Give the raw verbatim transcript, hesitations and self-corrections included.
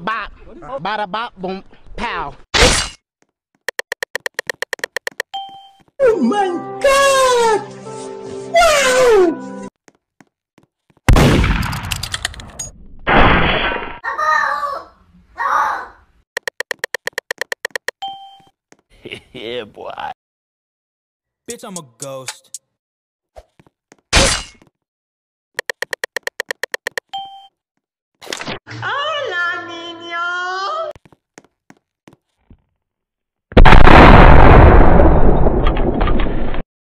bop, bada bop, boom, pow. Oh my God! Wow! Yeah, boy. Bitch, I'm a ghost.